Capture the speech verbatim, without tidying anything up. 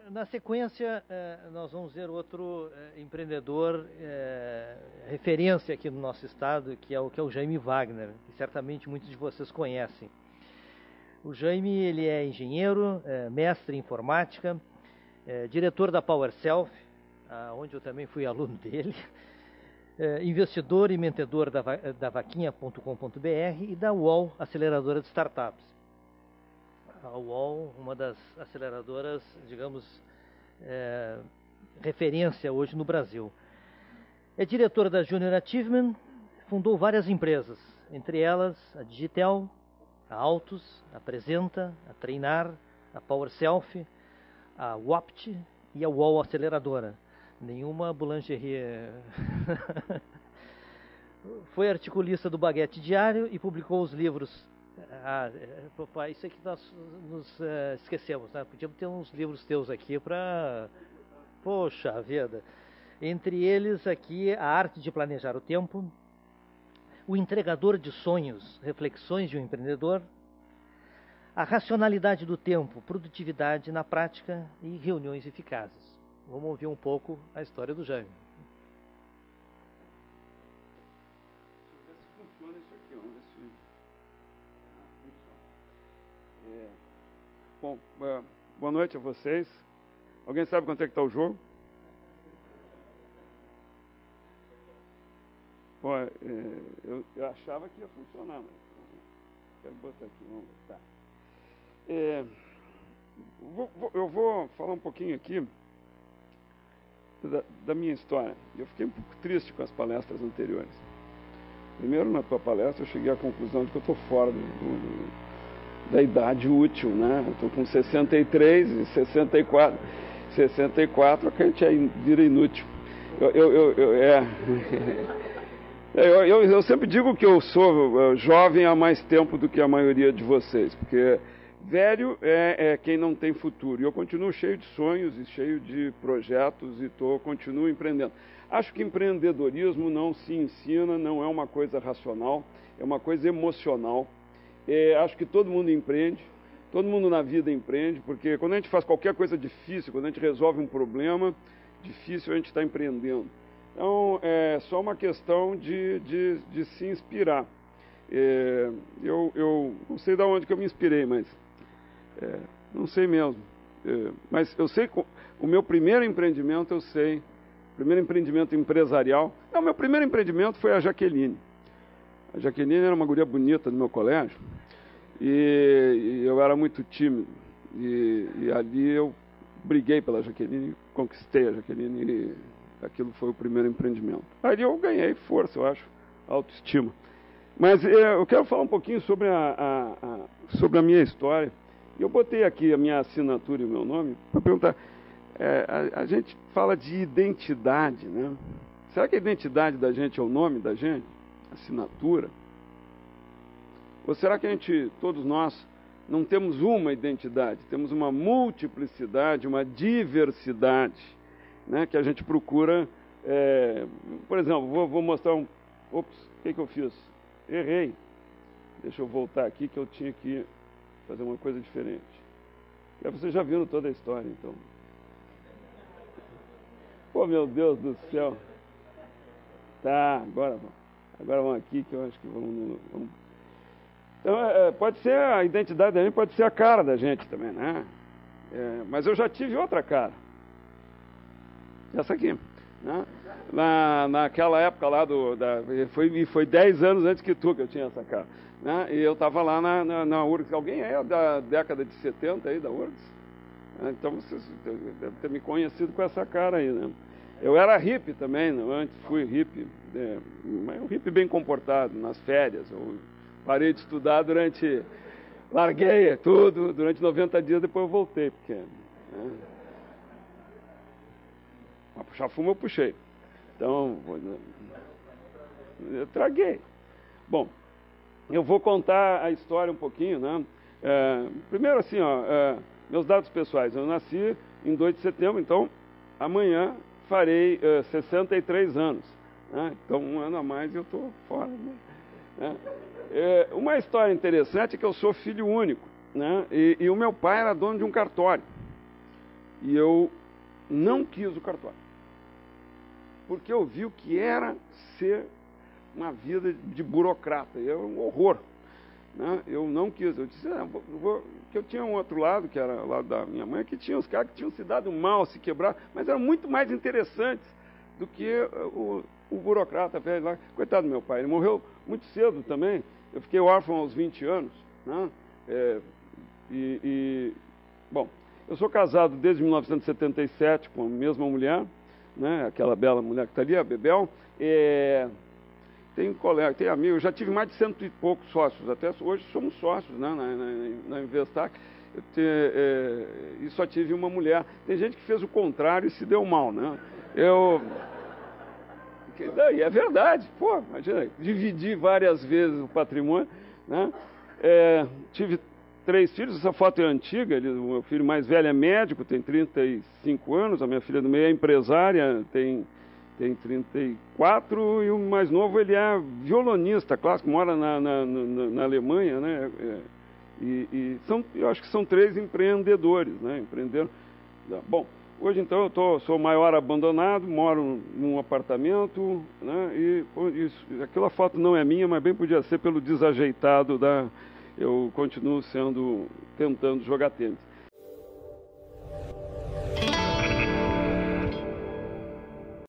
Na sequência, nós vamos ver outro empreendedor referência aqui no nosso estado, que é o, que é o Jaime Wagner, que certamente muitos de vocês conhecem. O Jaime, ele é engenheiro, mestre em informática, diretor da PowerSelf, onde eu também fui aluno dele, investidor e mentedor da, da vaquinha ponto com ponto br e da U O L, aceleradora de startups. A U O L, uma das aceleradoras, digamos, é, referência hoje no Brasil. É diretor da Junior Achievement, fundou várias empresas, entre elas a Digitel, a Autos, a Apresenta, a Treinar, a PowerSelf, a Wapt e a U O L Aceleradora. Nenhuma boulangerie. Foi articulista do Baguete Diário e publicou os livros. Ah, papai, isso aqui nós nos uh, esquecemos, né? Podíamos ter uns livros teus aqui para... Poxa vida! Entre eles aqui, A Arte de Planejar o Tempo, O Entregador de Sonhos, Reflexões de um Empreendedor, A Racionalidade do Tempo, Produtividade na Prática e Reuniões Eficazes. Vamos ouvir um pouco a história do Jaime. Bom, uh, boa noite a vocês. Alguém sabe quanto é que está o jogo? Bom, é, eu, eu achava que ia funcionar, mas quero botar aqui, vamos botar. É, vou, vou, eu vou falar um pouquinho aqui da, da minha história. Eu fiquei um pouco triste com as palestras anteriores. Primeiro, na tua palestra, eu cheguei à conclusão de que eu estou fora do, do da idade útil, né? Eu estou com sessenta e três e sessenta e quatro. sessenta e quatro, que a gente vira inútil. Eu, eu, eu, eu, é. eu, eu, eu sempre digo que eu sou jovem há mais tempo do que a maioria de vocês, porque velho é, é quem não tem futuro. E eu continuo cheio de sonhos e cheio de projetos e tô, continuo empreendendo. Acho que empreendedorismo não se ensina, não é uma coisa racional, é uma coisa emocional. É, acho que todo mundo empreende, todo mundo na vida empreende, porque quando a gente faz qualquer coisa difícil, quando a gente resolve um problema difícil, a gente está empreendendo. Então, é só uma questão de, de, de se inspirar. É, eu, eu não sei de onde que eu me inspirei, mas é, não sei mesmo. É, mas eu sei que o meu primeiro empreendimento, eu sei, primeiro empreendimento empresarial, não, meu primeiro empreendimento foi a Jaqueline. A Jaqueline era uma guria bonita no meu colégio e, e eu era muito tímido. E, e ali eu briguei pela Jaqueline, conquistei a Jaqueline e aquilo foi o primeiro empreendimento. Ali eu ganhei força, eu acho, autoestima. Mas é, eu quero falar um pouquinho sobre a, a, a, sobre a minha história. Eu botei aqui a minha assinatura e o meu nome para perguntar. É, a, a gente fala de identidade, né? Será que a identidade da gente é o nome da gente? Assinatura? Ou será que a gente, todos nós, não temos uma identidade, temos uma multiplicidade, uma diversidade, né, que a gente procura, é, por exemplo, vou, vou mostrar um... Ops, o que, que eu fiz? Errei. Deixa eu voltar aqui que eu tinha que fazer uma coisa diferente. E vocês já viram toda a história, então. Pô, meu Deus do céu. Tá, agora vamos. Agora vamos aqui, que eu acho que vamos... vamos. Então, é, pode ser a identidade da gente, pode ser a cara da gente também, né? É, mas eu já tive outra cara. Essa aqui, né? Na, naquela época lá, do, da, foi, foi dez anos antes que tu que eu tinha essa cara. Né? E eu estava lá na, na, na U R G S. Alguém é da década de setenta aí, da U R G S? Então vocês devem ter me conhecido com essa cara aí, né? Eu era hippie também, né? Antes fui hippie, é, um hippie bem comportado, nas férias. Eu parei de estudar durante... Larguei tudo, durante noventa dias, depois eu voltei, porque... Né? Mas puxar fumo eu puxei. Então, eu traguei. Bom, eu vou contar a história um pouquinho, né? É, primeiro assim, ó, é, meus dados pessoais. Eu nasci em dois de setembro, então amanhã farei é, sessenta e três anos. Né? Então, um ano a mais e eu estou fora. Né? É, uma história interessante é que eu sou filho único. Né? E, e o meu pai era dono de um cartório. E eu não quis o cartório, porque eu vi o que era ser uma vida de burocrata. Era um horror, né? Eu não quis. Eu disse, ah, vou, vou, que eu tinha um outro lado, que era o lado da minha mãe, que tinha os caras que tinham se dado mal, se quebrado, mas eram muito mais interessantes do que o, o burocrata velho lá. Coitado do meu pai, ele morreu muito cedo também. Eu fiquei órfão aos vinte anos, né? É, e, e, bom, eu sou casado desde mil novecentos e setenta e sete com a mesma mulher, né? Aquela bela mulher que está ali, a Bebel. É, tem colega, tem amigo, eu já tive mais de cento e poucos sócios, até hoje somos sócios, né, na, na, na Investac, eu te, é, e só tive uma mulher. Tem gente que fez o contrário e se deu mal, né? Eu... E é verdade, pô, imagina, dividi várias vezes o patrimônio, né? É, tive três filhos, essa foto é antiga, ele, o meu filho mais velho é médico, tem trinta e cinco anos, a minha filha do meio é empresária, tem, tem trinta e quatro, e o mais novo ele é violonista clássico, mora na, na, na, na Alemanha, né? É, e, e são, eu acho que são três empreendedores, né? Empreenderam. Bom, hoje então eu tô, sou maior abandonado, moro num apartamento, né? E pô, isso, aquela foto não é minha, mas bem podia ser pelo desajeitado da... Eu continuo sendo, tentando jogar tênis.